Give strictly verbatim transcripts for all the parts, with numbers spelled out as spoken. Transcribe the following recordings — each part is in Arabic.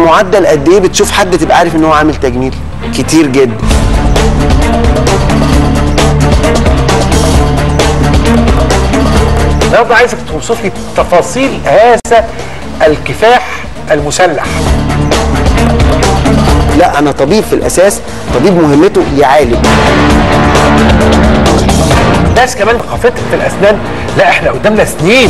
بمعدل قد ايه بتشوف حد تبقى عارف ان هو عامل تجميل؟ كتير جدا. النهارده عايزك توصف لي تفاصيل هذا الكفاح المسلح. لا انا طبيب في الاساس، طبيب مهمته يعالج. ناس كمان ثقافتها في الاسنان، لا احنا قدامنا سنين.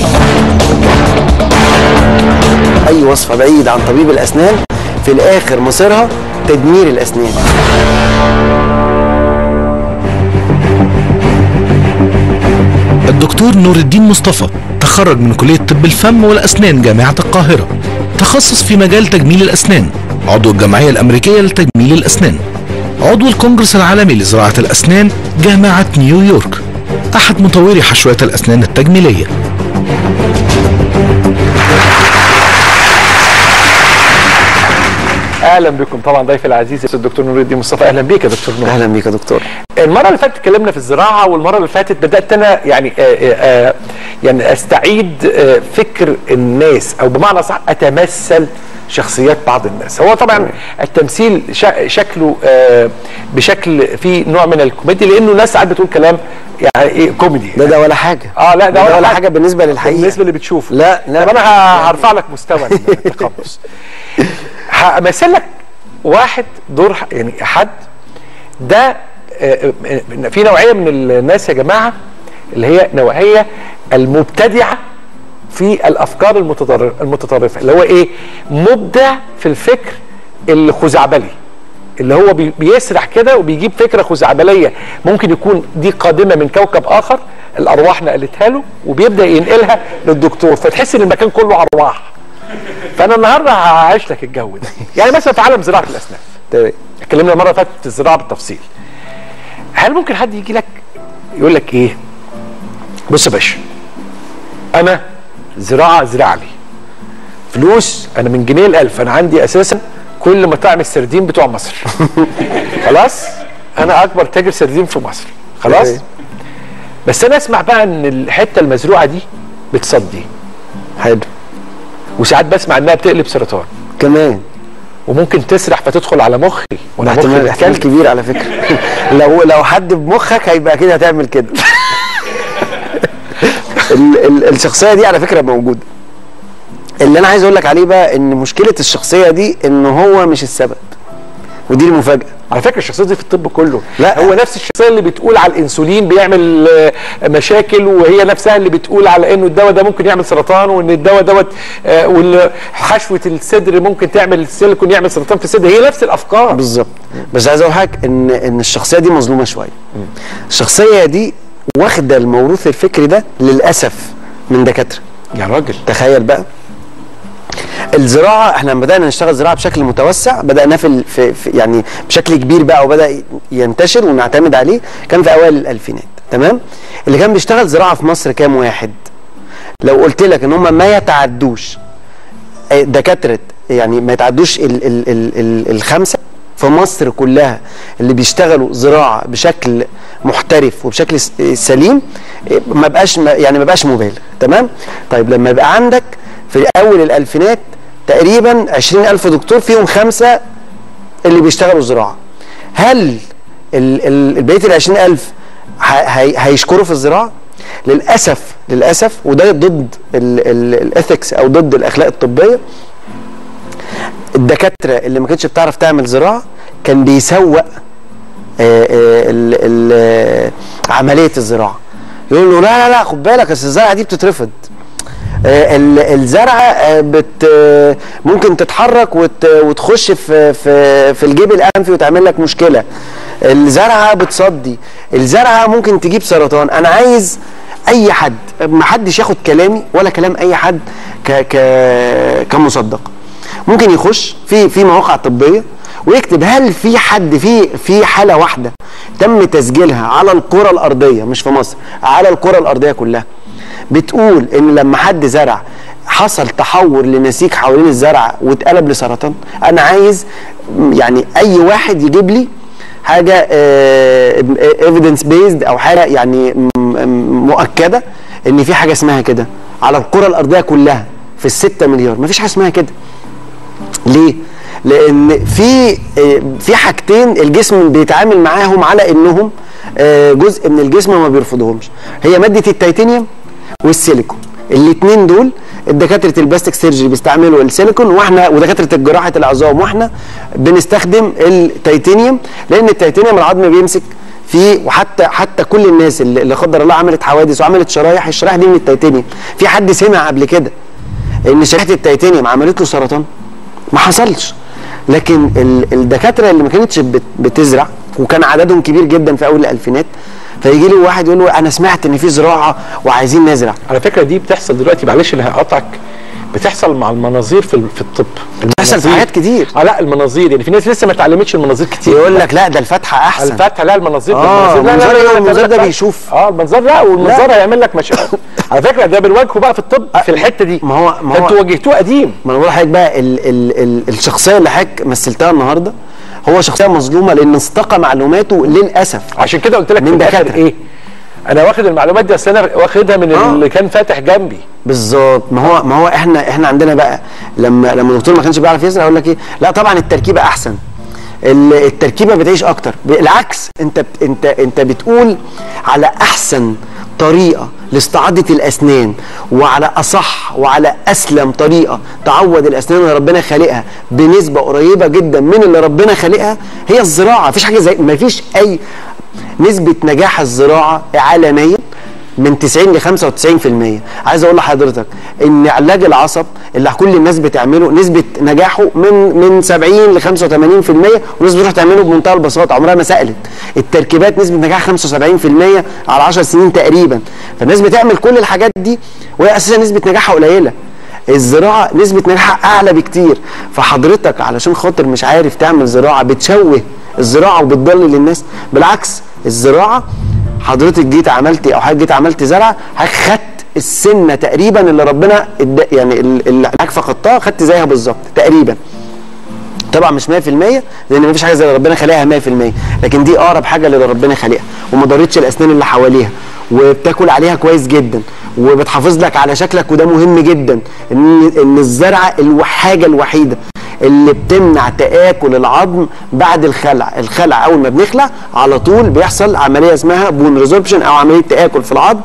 اي وصفه بعيد عن طبيب الاسنان في الاخر مصيرها تدمير الاسنان. الدكتور نور الدين مصطفى تخرج من كلية طب الفم والأسنان جامعة القاهرة، تخصص في مجال تجميل الأسنان، عضو الجمعية الأمريكية لتجميل الأسنان، عضو الكونجرس العالمي لزراعة الأسنان جامعة نيويورك، أحد مطوري حشوات الأسنان التجميلية. اهلا بكم. طبعا ضيفي العزيز الدكتور نور الدين مصطفى. اهلا بيك يا دكتور نور. اهلا بيك يا دكتور. المره اللي فاتت اتكلمنا في الزراعه، والمره اللي فاتت بدات انا يعني آآ آآ يعني استعيد فكر الناس، او بمعنى صح اتمثل شخصيات بعض الناس. هو طبعا التمثيل شكله بشكل فيه نوع من الكوميديا، لانه الناس ساعات بتقول كلام يعني ايه كوميدي. ده ده ولا حاجه. اه لا ده, ده ولا, ولا حاجة. حاجه بالنسبه للحقيقه، بالنسبه اللي بتشوفه. لا لا طب انا هرفع لك مستوى التقمص. همثل لك واحد دور يعني حد ده في نوعيه من الناس يا جماعه اللي هي نوعيه المبتدعه في الافكار المتطرفه، اللي هو ايه؟ مبدع في الفكر الخزعبلي، اللي هو بيسرح كده وبيجيب فكره خزعبليه ممكن يكون دي قادمه من كوكب اخر، الارواح نقلتها له وبيبدا ينقلها للدكتور، فتحس ان المكان كله ارواح. فانا النهارده هعيش لك الجو ده. يعني مثلا في عالم زراعه الاسنان، تمام، اتكلمنا المره اللي فاتت في الزراعه بالتفصيل. هل ممكن حد يجي لك يقول لك ايه؟ بص يا باشا، انا زراعه زراعه لي فلوس، انا من جنيه الالف، انا عندي اساسا كل مطاعم السردين بتوع مصر. خلاص، انا اكبر تاجر سردين في مصر. خلاص، بس انا اسمع بقى ان الحته المزروعه دي بتصدي. حلو. وساعات بسمع انها بتقلب سرطان كمان، وممكن تسرح فتدخل على مخي. وانا احتمال احتمال كبير على فكره. لو لو حد بمخك هيبقى كده هتعمل كده. ال ال الشخصيه دي على فكره موجوده. اللي انا عايز اقول لك عليه بقى ان مشكله الشخصيه دي ان هو مش السبب، ودي المفاجاه. على فكره الشخصيه دي في الطب كله، لا هو نفس الشخصيه اللي بتقول على الانسولين بيعمل مشاكل، وهي نفسها اللي بتقول على انه الدواء ده ممكن يعمل سرطان، وان الدواء دوت وحشوه الصدر ممكن تعمل السيليكون يعمل سرطان في الصدر. هي نفس الافكار بالظبط. بس عايز اقول حاجه ان ان الشخصيه دي مظلومه شويه. الشخصيه دي واخده الموروث الفكري ده للاسف من دكاتره. يا راجل تخيل بقى. الزراعه احنا لما بدانا نشتغل زراعه بشكل متوسع، بداناه في, في, في يعني بشكل كبير بقى وبدا ينتشر ونعتمد عليه، كان في اوائل الالفينات. تمام. اللي كان بيشتغل زراعه في مصر كام واحد؟ لو قلت لك ان هم ما يتعدوش دكاتره، يعني ما يتعدوش ال ال ال ال الخمسه في مصر كلها اللي بيشتغلوا زراعه بشكل محترف وبشكل سليم، ما بقاش يعني ما بقاش مبالغ. تمام. طيب لما يبقى عندك في اول الالفينات تقريبا عشرين ألف دكتور، فيهم خمسه اللي بيشتغلوا زراعه، هل بقيه ال عشرين ألف هيشكروا في الزراعه؟ للاسف للاسف، وده ضد الاثكس او ضد الاخلاق الطبيه. الدكاتره اللي ما كانتش بتعرف تعمل زراعه كان بيسوق عمليه الزراعه، يقول له لا لا لا خد بالك اصل الزرعه دي بتترفض، الزرعه بت ممكن تتحرك وتخش في في في الجيب الانفي وتعمل لك مشكله، الزرعه بتصدي، الزرعه ممكن تجيب سرطان. انا عايز اي حد، ما حدش ياخد كلامي ولا كلام اي حد ك ك كمصدق. ممكن يخش في في مواقع طبيه ويكتب هل في حد في في حاله واحده تم تسجيلها على الكره الارضيه، مش في مصر، على الكره الارضيه كلها، بتقول ان لما حد زرع حصل تحور لنسيج حوالين الزرع واتقلب لسرطان. انا عايز يعني اي واحد يجيب لي حاجه ايفيدنس بيزد او حاجه يعني مؤكده ان في حاجه اسمها كده على الكره الارضيه كلها في الستة مليار. مفيش حاجه اسمها كده. ليه؟ لان في في حاجتين الجسم بيتعامل معاهم على انهم جزء من الجسم ما بيرفضهمش، هي ماده التيتانيوم والسيليكون. الاثنين دول الدكاتره البلاستيك سيرجري بيستعملوا السيليكون، واحنا ودكاتره جراحه العظام واحنا بنستخدم التيتانيوم، لان التيتانيوم العظم بيمسك فيه، وحتى حتى كل الناس اللي قدر الله عملت حوادث وعملت شرايح، الشرايح دي من التيتانيوم. في حد سمع قبل كده ان شريحه التيتانيوم عملت له سرطان؟ ما حصلش. لكن الدكاتره اللي ما كانتش بتزرع وكان عددهم كبير جدا في اول الالفينات، فيجي له واحد يقول له انا سمعت ان في زراعه وعايزين نزرع. على فكره دي بتحصل دلوقتي، معلش اللي هقطعك، بتحصل مع المناظير في في الطب. بتحصل في حاجات كتير. اه لا المناظير يعني في ناس لسه ما اتعلمتش المناظير كتير، يقول لك لا ده الفتحه احسن. الفتحه لا المناظير اه المنظار لا لا لا المنظار ده بيشوف. اه المنظار لا والمنظار هيعمل لك مشاكل. على فكره ده بنواجهه بقى في الطب في الحته دي. ما هو ما هو انتوا واجهتوه قديم. ما انا بقول لحضرتك بقى ال ال ال الشخصيه اللي حضرتك مثلتها النهارده هو شخصيه مظلومه لان استقى معلوماته للاسف. عشان كده قلت لك من دكاتره ايه؟ انا واخد المعلومات دي اصل انا واخدها من آه. اللي كان فاتح جنبي. بالظبط. ما هو ما هو احنا احنا عندنا بقى لما لما الدكتور ما كانش بيعرف يزرع يقول لك ايه؟ لا طبعا التركيبه احسن. التركيبه بتعيش اكتر. بالعكس انت انت انت بتقول على احسن طريقه لاستعاده الاسنان وعلى اصح وعلى اسلم طريقه تعوض الاسنان اللي ربنا خالقها بنسبه قريبه جدا من اللي ربنا خالقها هي الزراعه. مفيش حاجه زي مفيش اي نسبه نجاح الزراعه عالميا من تسعين ل خمسة وتسعين في المية. عايز اقول لحضرتك ان علاج العصب اللي كل الناس بتعمله نسبه نجاحه من من سبعين ل خمسة وثمانين في المية، والناس بتروح تعمله بمنتهى البساطه عمرها ما سالت. التركيبات نسبه نجاح خمسة وسبعين في المية على عشر سنين تقريبا. فالناس بتعمل كل الحاجات دي وهي اساسا نسبه نجاحها قليله. الزراعه نسبه نجاحها اعلى بكتير. فحضرتك علشان خاطر مش عارف تعمل زراعه بتشوه الزراعه وبتضلل الناس. بالعكس الزراعه حضرتك جيت عملتي او حضرتك جيت عملتي زرع، حضرتك خدت السنه تقريبا اللي ربنا يعني اللي حضرتك فقدتها خدت زيها بالظبط تقريبا. طبعا مش مية في المية لان مفيش حاجه زي اللي ربنا خلقها مية في المية، لكن دي اقرب حاجه اللي ربنا خلقها وما ضرتش الاسنان اللي حواليها وبتاكل عليها كويس جدا وبتحافظ لك على شكلك. وده مهم جدا ان ان الزرعه الحاجه الوحيده اللي بتمنع تآكل العظم بعد الخلع. الخلع اول ما بنخلع على طول بيحصل عمليه اسمها بون ريزوربشن او عمليه تآكل في العظم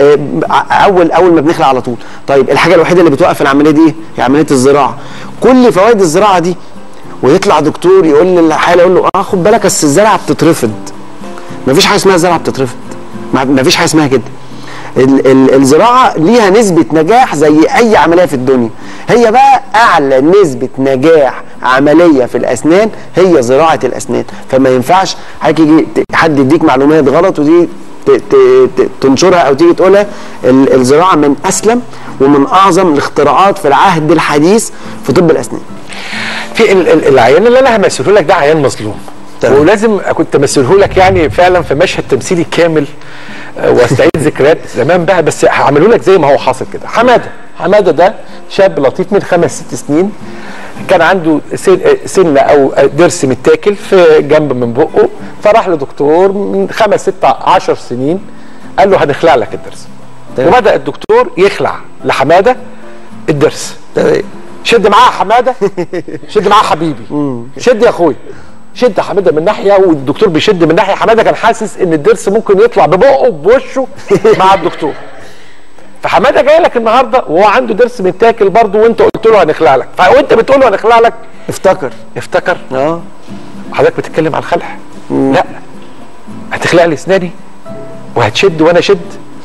اول اول ما بنخلع على طول. طيب الحاجه الوحيده اللي بتوقف العمليه دي هي عمليه الزراعه. كل فوائد الزراعه دي ويطلع دكتور يقول للحاله يقول له اه خد بالك اصل الزرعه بتترفض. مفيش حاجه اسمها زرعه بتترفض، مفيش حاجه اسمها كده. ال ال الزراعه ليها نسبه نجاح زي اي عمليه في الدنيا. هي بقى اعلى نسبه نجاح عمليه في الاسنان هي زراعه الاسنان. فما ينفعش حد يديك معلومات غلط ودي تنشرها او تيجي تقولها. الزراعه من اسلم ومن اعظم الاختراعات في العهد الحديث في طب الاسنان. في العيان اللي انا همثله لك ده عيان مظلوم، ولازم كنت امثله لك يعني فعلا في مشهد تمثيلي كامل واستعيد ذكريات زمان بقى، بس هعمله لك زي ما هو حاصل كده. حماده حماده ده شاب لطيف من خمس ست سنين، كان عنده سنه او ضرس متاكل في جنب من بقه، فراح لدكتور من خمس ست عشر سنين قال له هنخلع لك الضرس. وبدا الدكتور يخلع لحماده الضرس. شد معاه حماده، شد معاه حبيبي، شد يا اخويا، شد حماده من ناحيه والدكتور بيشد من ناحيه. حماده كان حاسس ان الضرس ممكن يطلع ببقه بوشه مع الدكتور. فحماده جاي لك النهارده وهو عنده ضرس متاكل برضه وانت قلت له هنخلع لك، فوانت بتقول له هنخلع لك افتكر افتكر اه حضرتك بتتكلم عن الخلع. لا هتخلع لي اسناني وهتشد وانا اشد.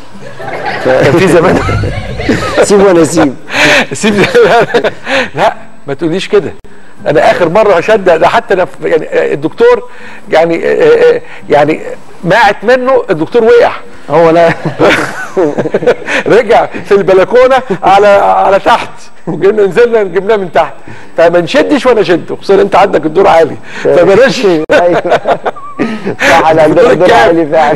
كان في زمان سيب وانا سيب سيب لا ما تقوليش كده. انا اخر مره اشد ده حتى أنا يعني الدكتور يعني يعني ماعت منه الدكتور وقع هو لا رجع في البلكونه على على تحت وجبنا نزلنا جبناه من تحت. فما نشدش وانا اشد، خصوصا انت عندك الدور عالي فبلاش. ايوه صح انا عندي الدور عالي فعلا.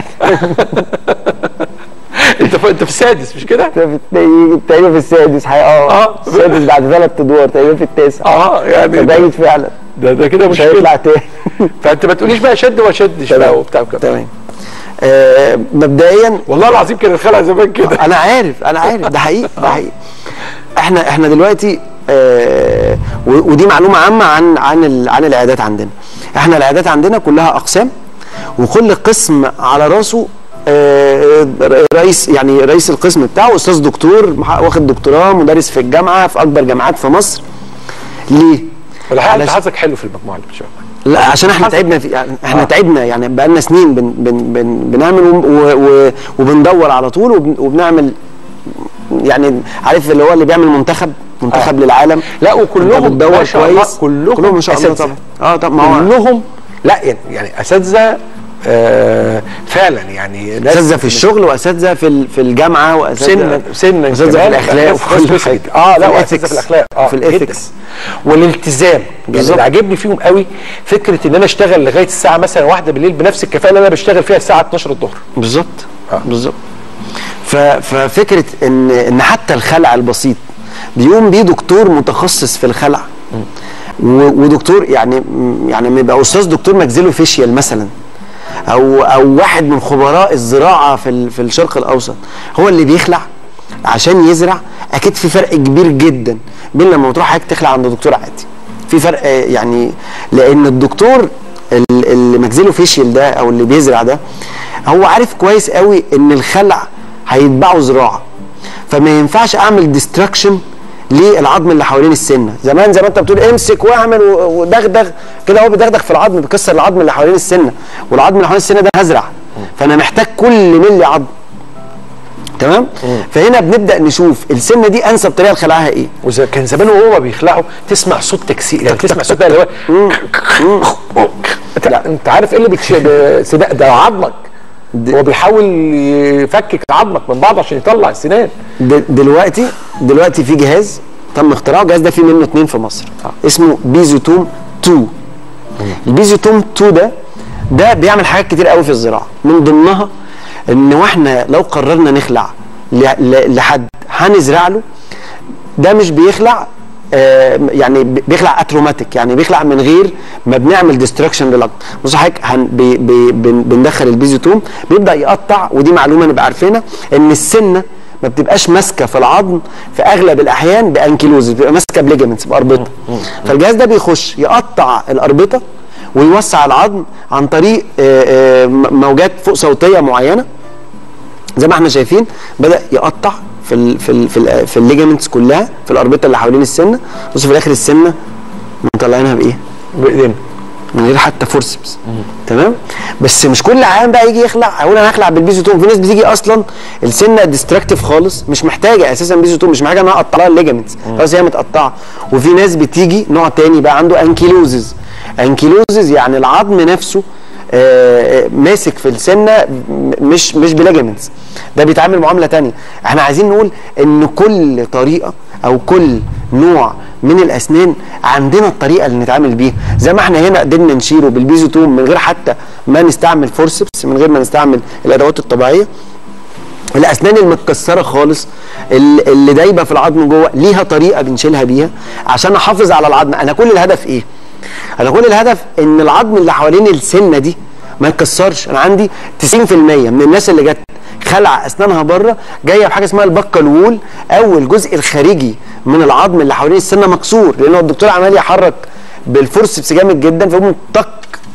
انت في انت في السادس مش كده؟ تقريبا في السادس اه السادس بعد ثلاث ادوار تقريبا في التاسع. اه يعني بعيد فعلا. ده ده كده مش هيطلع تاني. فانت ما تقوليش بقى شد وما شدش بقى وبتاع كده. تمام. آه مبدئيا والله العظيم كان الخلع زمان كده. انا عارف انا عارف ده حقيقي ده حقيقي. احنا احنا دلوقتي آه ودي معلومه عامه عن عن عن العيادات عندنا. احنا العيادات عندنا كلها اقسام، وكل قسم على راسه آه رئيس، يعني رئيس القسم بتاعه استاذ دكتور واخد دكتوراه، مدرس في الجامعه في اكبر جامعات في مصر. ليه؟ الحقيقه انت حظك حلو في المجموعه اللي بتشوفها. لا عشان احنا تعبنا في يعني احنا آه. تعبنا يعني بقالنا سنين بن بن بن بنعمل و وبندور على طول وبنعمل، يعني عارف اللي هو اللي بيعمل منتخب منتخب آه. للعالم. لا وكلهم ما شاء الله كلهم كلهم ما شاء الله طبعا. اه طبعا كلهم لا يعني يعني اساتذه آه فعلا، يعني اساتذه في الشغل واساتذه في في الجامعه واساتذه سنا اساتذه في الاخلاق وكل حاجه. اه لا واساتذه في الاخلاق اه في الايثكس والالتزام. يعني اللي عاجبني فيهم قوي فكره ان انا اشتغل لغايه الساعه مثلا واحدة بالليل بنفس الكفاءه اللي انا بشتغل فيها الساعه اتناشر الظهر. بالظبط اه بالظبط. ففكره ان ان حتى الخلع البسيط بيقوم بيه دكتور متخصص في الخلع، ودكتور يعني يعني ما يبقى استاذ دكتور ماكسيلوفيشيال مثلا، او او واحد من خبراء الزراعه في في الشرق الاوسط هو اللي بيخلع عشان يزرع. اكيد في فرق كبير جدا بين لما تروح حضرتك تخلع عند دكتور عادي، في فرق يعني، لان الدكتور الماكسيلوفيشيال ده او اللي بيزرع ده هو عارف كويس قوي ان الخلع هيتبعه زراعه، فما ينفعش اعمل ديستراكشن للعظم اللي حوالين السنه. زمان زي ما انت بتقول امسك واعمل ودغدغ كده، هو بيدغدغ في العظم، بيكسر العظم اللي حوالين السنه، والعظم اللي حوالين السنه ده هزرع، فانا محتاج كل ملي عظم. تمام؟ فهنا بنبدا نشوف السنه دي انسب طريقه لخلعها ايه. وزي كان زمان وهو بيخلعوا تسمع صوت تكسير، يعني تسمع صوت ده اللي هو لا انت عارف ايه اللي بيتسدق ده عظمك، هو بيحاول يفكك عظمك من بعض عشان يطلع السنان. دلوقتي دلوقتي في جهاز تم اختراعه، الجهاز ده فيه منه اتنين في مصر آه. اسمه بيزوتوم اتنين. البيزوتوم اتنين ده ده بيعمل حاجات كتير قوي في الزراعه، من ضمنها ان واحنا لو قررنا نخلع لحد هنزرع له، ده مش بيخلع آه يعني بيخلع اتروماتيك، يعني بيخلع من غير ما بنعمل ديستراكشن للعظم. بص حضرتك بي بي بندخل البيزوتوم بيبدا يقطع، ودي معلومه نبقى عارفينها ان السنه ما بتبقاش ماسكه في العظم في اغلب الاحيان بانكيلوز، بتبقى ماسكه بليجمنتس باربطه. فالجهاز ده بيخش يقطع الاربطه ويوسع العظم عن طريق آآ آآ موجات فوق صوتيه معينه زي ما احنا شايفين، بدا يقطع في ال في ال في, ال في الليجمنتس كلها في الاربطه اللي حوالين السنه. بص في الاخر السنه مطلعينها بايه؟ بايدينا من غير حتى فورسبس. تمام؟ بس مش كل عيان بقى يجي يخلع اقول انا هخلع بالبيزوتوم. في ناس بتيجي اصلا السنه ديستراكتيف خالص، مش محتاجه اساسا بيزوتوم، مش محتاجه ان انا اقطع لها الليجمنتس، خلاص هي متقطعه. وفي ناس بتيجي نوع تاني بقى عنده انكيلوزز. انكيلوزز يعني العظم نفسه آه ماسك في السنه مش مش بليجمنتس، ده بيتعامل معامله ثانيه. احنا عايزين نقول ان كل طريقه او كل نوع من الاسنان عندنا الطريقه اللي نتعامل بيها. زي ما احنا هنا قدرنا نشيله بالبيزوتوم من غير حتى ما نستعمل فورسبس، من غير ما نستعمل الادوات الطبيعيه، الاسنان المتكسره خالص اللي دايبه في العظم جوه ليها طريقه بنشيلها بيها عشان احافظ على العظم. انا كل الهدف ايه؟ انا كل الهدف ان العظم اللي حوالين السنه دي ما يتكسرش. انا عندي تسعين في المية من الناس اللي جت خلع اسنانها بره جايه بحاجه اسمها البكال وول، او الجزء الخارجي من العظم اللي حوالين السنه مكسور، لان الدكتور عمال يحرك بالفورسبس جامد جدا، فيقوم طق.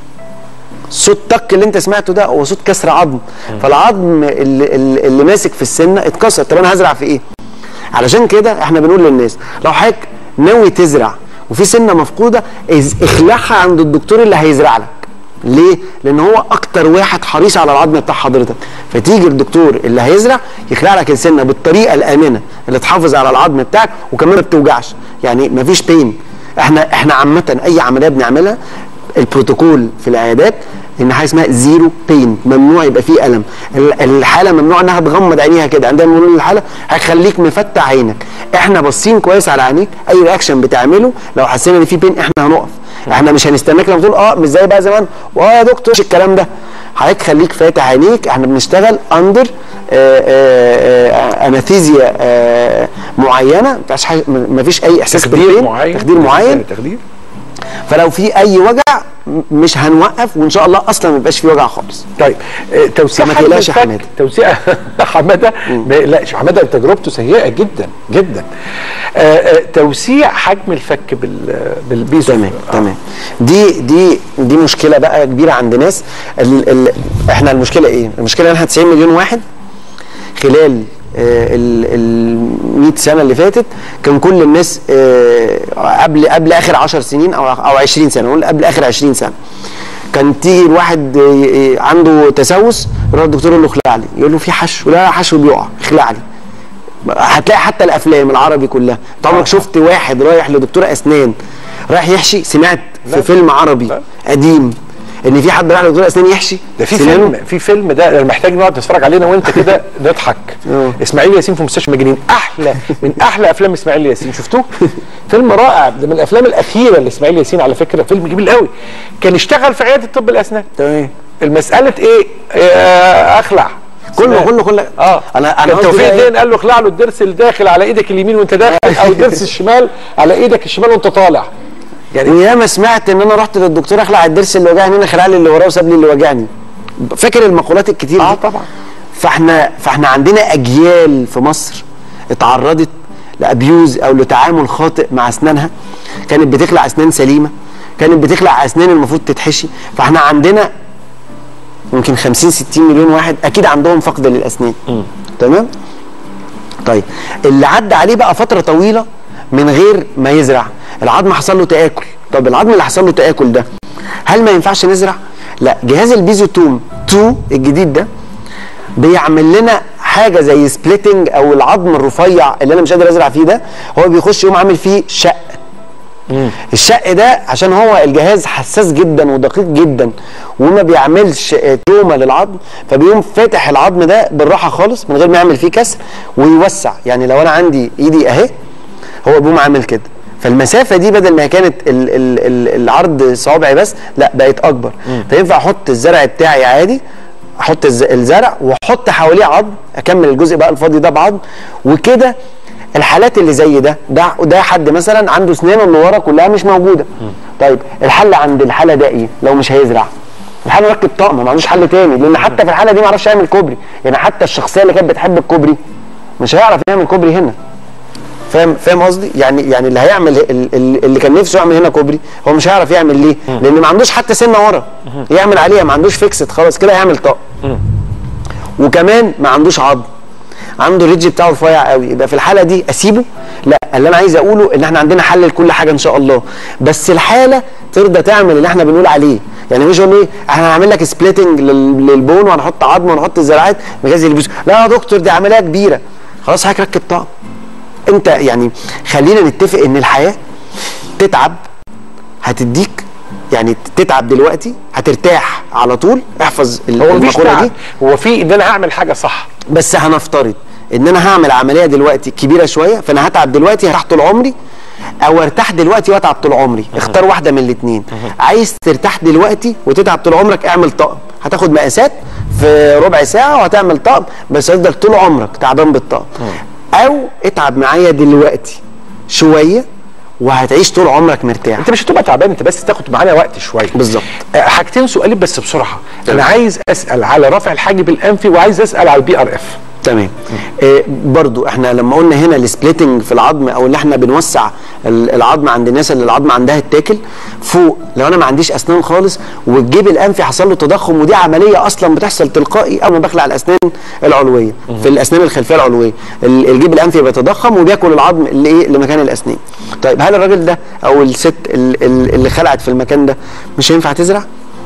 صوت طق اللي انت سمعته ده هو صوت كسر عظم، فالعظم اللي, اللي ماسك في السنه اتكسر. طب انا هزرع في ايه؟ علشان كده احنا بنقول للناس لو حضرتك ناوي تزرع وفي سنه مفقوده اخلعها عند الدكتور اللي هيزرع لك. ليه؟ لان هو اكتر واحد حريص على العظم بتاع حضرتك، فتيجي الدكتور اللي هيزرع يخلع لك السنه بالطريقه الامنه اللي تحافظ على العظم بتاعك وكمان ما بتوجعش، يعني مفيش بين. احنا احنا عامه اي عمليه بنعملها البروتوكول في العيادات ان حاجه اسمها زيرو بين، ممنوع يبقى فيه الم. الحاله ممنوع انها تغمض عينيها كده، عندنا بنقول للحاله هيخليك مفتح عينك، احنا باصين كويس على عينيك، اي رياكشن بتعمله لو حسينا ان في بين احنا هنقف، احنا مش هنستناك لما تقول اه مش زي بقى زمان واه يا دكتور مش الكلام ده. حضرتك خليك فاتح عينيك، احنا بنشتغل اندر اناثيزيا معينه، ما فيش اي احساس تخدير معين تخدير معين تخدير. فلو في اي وجع مش هنوقف، وان شاء الله اصلا ما يبقاش في وجع خالص. طيب آه، توسيع فما حجم تقلقش يا الفك، حماده. توسيع حماده ما يقلقش، حماده تجربته سيئه جدا جدا. آه آه توسيع حجم الفك بال بالبيزو. تمام آه. تمام. دي دي دي مشكله بقى كبيره عند ناس. ال ال احنا المشكله ايه؟ المشكله ان احنا تسعين مليون واحد خلال ال مئة سنه اللي فاتت كان كل الناس قبل قبل اخر عشر سنين او او عشرين سنه، نقول قبل اخر عشرين سنه، كان تيجي الواحد عنده تسوس يروح الدكتور يقول له اخلع لي، يقول له في حشو، لا حشو بيقع، اخلع لي. هتلاقي حتى الافلام العربي كلها، انت عمرك شفت واحد رايح لدكتور اسنان رايح يحشي؟ سمعت في لا. فيلم عربي لا. قديم ان في حد راح لدكتور اسنان يحشي؟ ده في فيلم، في فيلم ده محتاج نقعد نتفرج علينا وانت كده نضحك. اسماعيل ياسين في مستشفى المجانين، احلى من احلى افلام اسماعيل ياسين، شفتوه؟ فيلم رائع، ده من الافلام الاخيره لاسماعيل ياسين على فكره، فيلم جميل قوي. كان اشتغل في عياده طب الاسنان. تمام. المساله ايه؟ آه اخلع كله كله كله اه انا انا توفيق الدين قال له اخلع له الضرس الداخل على ايدك اليمين وانت داخل، او الضرس الشمال على ايدك الشمال وانت طالع. يعني وياما سمعت ان انا رحت للدكتور اخلع الضرس اللي وجعني هنا، خلع لي اللي وراه وساب لي اللي وجعني. فاكر المقولات الكتير اه دي؟ طبعا. فاحنا فاحنا عندنا اجيال في مصر اتعرضت لابيوز او لتعامل خاطئ مع اسنانها، كانت بتخلع اسنان سليمه، كانت بتخلع اسنان المفروض تتحشي. فاحنا عندنا يمكن خمسين ستين مليون واحد اكيد عندهم فقد للاسنان. م. تمام؟ طيب اللي عدى عليه بقى فتره طويله من غير ما يزرع، العظم حصل له تآكل. طب العظم اللي حصل له تآكل ده هل ما ينفعش نزرع؟ لا، جهاز البيزوتوم اتنين الجديد ده بيعمل لنا حاجه زي سبليتنج، او العظم الرفيع اللي انا مش قادر ازرع فيه ده هو بيخش يقوم عامل فيه شق. مم. الشق ده عشان هو الجهاز حساس جدا ودقيق جدا وما بيعملش تومه للعظم، فبيقوم فاتح العظم ده بالراحه خالص من غير ما يعمل فيه كسر ويوسع. يعني لو انا عندي ايدي اهي، هو بيقوم عامل كده، فالمسافه دي بدل ما كانت ال ال ال العرض صوابعي بس، لا بقت اكبر. مم. فينفع احط الزرع بتاعي عادي، احط الزرع واحط حواليه عظم، اكمل الجزء بقى الفاضي ده بعظم. وكده الحالات اللي زي ده ده ده حد مثلا عنده اسنانه اللي ورا كلها مش موجوده. م. طيب الحل عند الحاله ده ايه؟ لو مش هيزرع، الحل يركب طقم، ما عندوش حل تاني، لان حتى في الحاله دي ما يعرفش يعمل كوبري. يعني حتى الشخصيه اللي كانت بتحب الكوبري مش هيعرف يعمل كوبري هنا. فاهم فاهم قصدي؟ يعني يعني اللي هيعمل اللي كان نفسه يعمل هنا كوبري هو مش هيعرف يعمل. ليه؟ م. لان ما عندوش حتى سنه ورا يعمل عليها، ما عندوش فيكسد خلاص كده هيعمل طقم. وكمان ما عندوش عظم، عنده الريدج بتاعه رفيع قوي. يبقى في الحاله دي اسيبه؟ لا، اللي انا عايز اقوله ان احنا عندنا حل لكل حاجه ان شاء الله، بس الحاله ترضى تعمل اللي احنا بنقول عليه. يعني مش هقول ايه احنا هنعمل لك سبليتنج للبون وهنحط عظم ونحط الزراعات بجهاز البيزو، لا يا دكتور دي عمليه كبيره. خلاص حضرتك ركب طقم. انت يعني خلينا نتفق ان الحياه تتعب هتديك، يعني تتعب دلوقتي هترتاح على طول. احفظ المقوله دي. هو في ان انا هعمل حاجه صح، بس هنفترض ان انا هعمل عمليه دلوقتي كبيره شويه، فانا هتعب دلوقتي هرتاح طول عمري، او ارتاح دلوقتي واتعب طول عمري. اختار واحده من الاثنين. عايز ترتاح دلوقتي وتتعب طول عمرك، اعمل طقم، هتاخد مقاسات في ربع ساعه وهتعمل طقم، بس هتفضل طول عمرك تعبان بالطقم. او اتعب معايا دلوقتي شويه وهتعيش طول عمرك مرتاح. انت مش هتبقى تعبان، انت بس تاخد معانا وقت شويه. بالظبط. أه حاجتين سؤالين بس بسرعه. انا عايز اسال على رفع الحاجب الانفي، وعايز اسال على البي ار اف. تمام. آه برضو احنا لما قلنا هنا السبليتنج في العظم، او اللي احنا بنوسع العظم عند الناس اللي العظم عندها اتاكل فوق، لو انا ما عنديش اسنان خالص والجيب الانفي حصل له تضخم، ودي عمليه اصلا بتحصل تلقائي اول ما بخلع الاسنان العلويه. في الاسنان الخلفيه العلويه الجيب الانفي بيتضخم وبياكل العظم اللي ايه اللي مكان الاسنان. طيب هل الراجل ده او الست اللي خلعت في المكان ده مش هينفع تزرع؟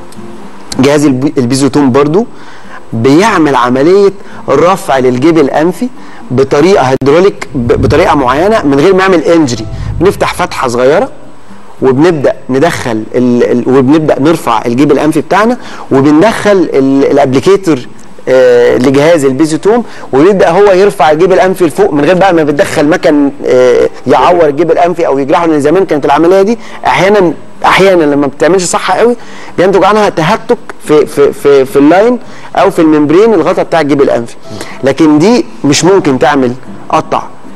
جهاز البيزوتوم برضو بيعمل عمليه رفع للجيب الانفي بطريقه هيدروليك، بطريقه معينه من غير ما يعمل انجري. بنفتح فتحه صغيره وبنبدا ندخل ال ال وبنبدا نرفع الجيب الانفي بتاعنا، وبندخل الابليكيتور آه لجهاز البيزوتوم، ويبدا هو يرفع الجيب الانفي لفوق من غير بقى ما بتدخل مكن آه يعور الجيب الانفي او يجرحه. لان زمان كانت العمليه دي احيانا احيانا لما ما بتعملش صح قوي بينتج عنها تهتك في في في في اللاين او في الممبرين الغطاء بتاع الجيب الانفي. لكن دي مش ممكن تعمل قطع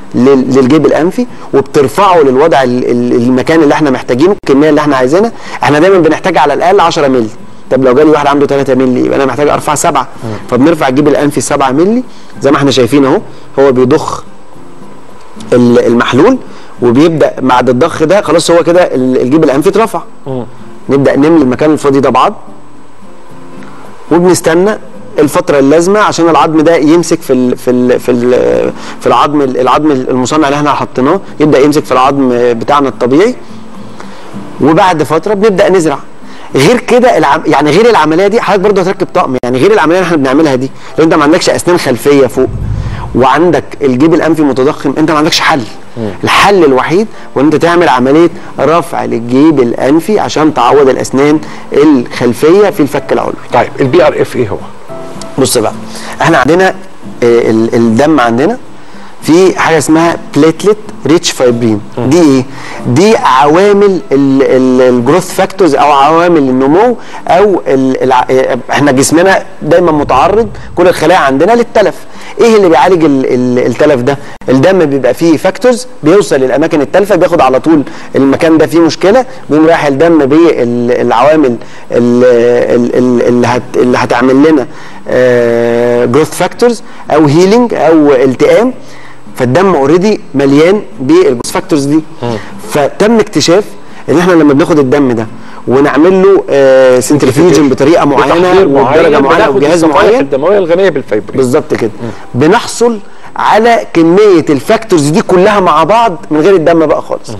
للجيب الانفي وبترفعه للوضع المكان اللي احنا محتاجينه، الكميه اللي احنا عايزينها. احنا دايما بنحتاج على الاقل عشرة مللي، طب لو جالي واحد عنده ثلاثة مللي يبقى انا محتاج ارفع سبعة، فبنرفع الجيب الانفي سبعة مللي زي ما احنا شايفين اهو. هو بيضخ المحلول وبيبدا بعد الضخ ده خلاص هو كده الجيب الانفي اترفع. نبدا نملي المكان الفاضي ده بعض وبنستنى الفتره اللازمه عشان العظم ده يمسك في ال في ال في ال في العظم العظم المصنع اللي احنا حطيناه، يبدا يمسك في العظم بتاعنا الطبيعي. وبعد فتره بنبدا نزرع. غير كده العم... يعني غير العمليه دي حضرتك برضه هتركب طقم، يعني غير العمليه اللي احنا بنعملها دي لو انت ما عندكش اسنان خلفيه فوق وعندك الجيب الانفي متضخم انت ما عندكش حل. مم. الحل الوحيد هو ان انت تعمل عمليه رفع للجيب الانفي عشان تعوض الاسنان الخلفيه في الفك العلوي. طيب البي ار اف ايه هو؟ بص بقى، احنا عندنا الدم عندنا في حاجه اسمها بليتلت ريتش فايبرين. دي ايه؟ دي عوامل الجروث فاكتورز او عوامل النمو او ال ال احنا جسمنا دايما متعرض كل الخلايا عندنا للتلف. ايه اللي بيعالج ال ال التلف ده؟ الدم بيبقى فيه فاكتورز بيوصل للاماكن التالفه، بياخد على طول المكان ده فيه مشكله، بيقوم رايح الدم بالعوامل اللي هت اللي هتعمل لنا جروث فاكتورز او هيلينج او التئام. فالدم اوريدي مليان بالجروث فاكتورز دي. فتم اكتشاف ان احنا لما بناخد الدم ده ونعمل له آه سنترفيوجن بطريقه معينه وبدرجه معينه وبجهاز معين الدمويه الغنيه بالفايبرين بالظبط كده، بنحصل على كميه الفاكتورز دي كلها مع بعض من غير الدم بقى خالص.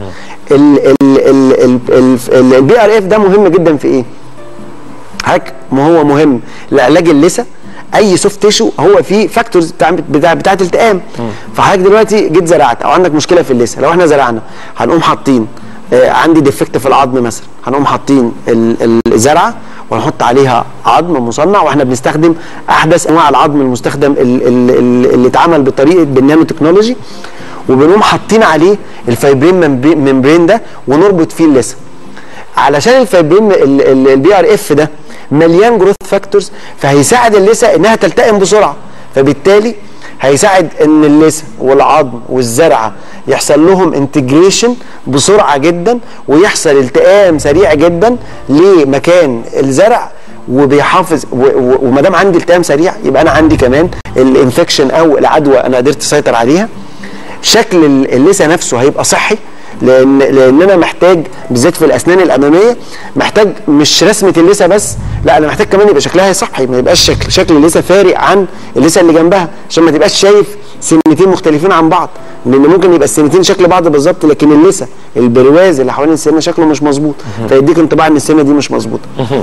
البي ار اف ده مهم جدا في ايه؟ هاك ما هو مهم لعلاج اللثه. اي سوفت تيشو هو فيه فاكتورز بتاع بتاع بتاعه التئام. فحضرتك دلوقتي جيت زرعت او عندك مشكله في اللثه، لو احنا زرعنا هنقوم حاطين آه عندي ديفكت في العظم مثلا، هنقوم حاطين الزرعه وهنحط عليها عظم مصنع، واحنا بنستخدم احدث انواع العظم المستخدم اللي اتعمل بطريقه بالنانو تكنولوجي، وبنقوم حاطين عليه الفايبرين ممبرين ده ونربط فيه اللثه. علشان الفايبرين البي ار اف ده مليان جروث فاكتورز، فهيساعد اللثه انها تلتئم بسرعه، فبالتالي هيساعد ان اللثه والعظم والزرعه يحصل لهم انتجريشن بسرعه جدا، ويحصل التئام سريع جدا لمكان الزرع، وبيحافظ وما دام عندي التئام سريع يبقى انا عندي كمان الانفكشن او العدوى انا قدرت اسيطر عليها. شكل اللثه نفسه هيبقى صحي، لان لان انا محتاج بالذات في الاسنان الاماميه محتاج مش رسمه اللثه بس، لا انا محتاج كمان يبقى شكلها صحي، ما يبقاش شكل شكل اللثه فارق عن اللثه اللي جنبها، عشان ما تبقاش شايف سنتين مختلفين عن بعض، لان ممكن يبقى السنتين شكل بعض بالظبط لكن اللثه البرواز اللي حوالين السنه شكله مش مظبوط، فيديك انطباع ان السنه دي مش مظبوطه.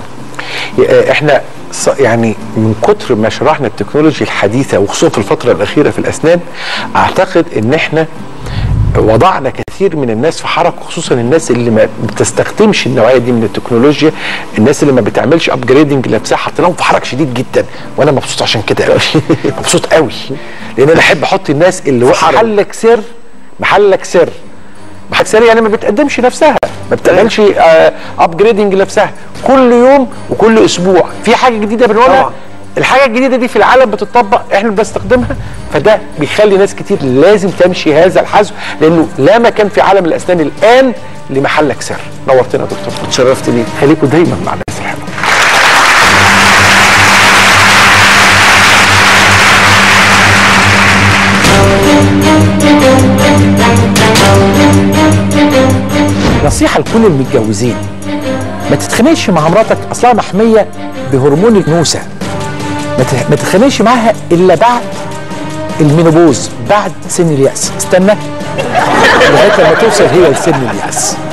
احنا يعني من كتر ما شرحنا التكنولوجيا الحديثه وخصوصا في الفتره الاخيره في الاسنان، اعتقد ان احنا وضعنا كثير من الناس في حركه، خصوصا الناس اللي ما بتستخدمش النوعيه دي من التكنولوجيا، الناس اللي ما بتعملش ابجريدنج لنفسها، حطيناهم في حركه شديد جدا، وانا مبسوط عشان كده قوي. مبسوط قوي لان انا احب احط الناس اللي محلك سر محلك سر محلك سر يعني ما بتقدمش نفسها، ما بتعملش ابجريدنج لنفسها، كل يوم وكل اسبوع في حاجه جديده بنقولها. الحاجه الجديده دي في العالم بتطبق، احنا بنستخدمها، فده بيخلي ناس كتير لازم تمشي هذا الحذو، لانه لا مكان في عالم الاسنان الان لمحلك سر. نورتنا يا دكتور. اتشرفت بيك. خليكم دايما مع الناس الحلوه. نصيحه لكل المتجوزين، ما تتخانقش مع مراتك اصلها محميه بهرمون الانوثه، ما تتخانقش معاها الا بعد المينوبوز، بعد سن اليأس. استنى لغايه لما توصل هي لسن اليأس.